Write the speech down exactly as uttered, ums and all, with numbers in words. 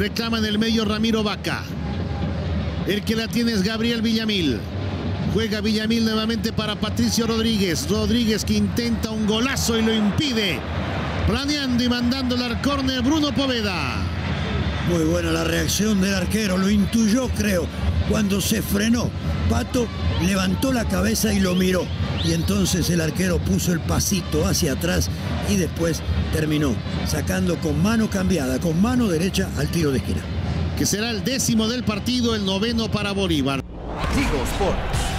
Reclama en el medio Ramiro Vaca. El que la tiene es Gabriel Villamil. Juega Villamil nuevamente para Patricio Rodríguez. Rodríguez que intenta un golazo y lo impide. Planeando y mandando al córner Bruno Poveda. Muy buena la reacción del arquero. Lo intuyó, creo. Cuando se frenó, Pato levantó la cabeza y lo miró. Y entonces el arquero puso el pasito hacia atrás y después terminó sacando con mano cambiada, con mano derecha al tiro de esquina. Que será el décimo del partido, el noveno para Bolívar. Tigo Sports.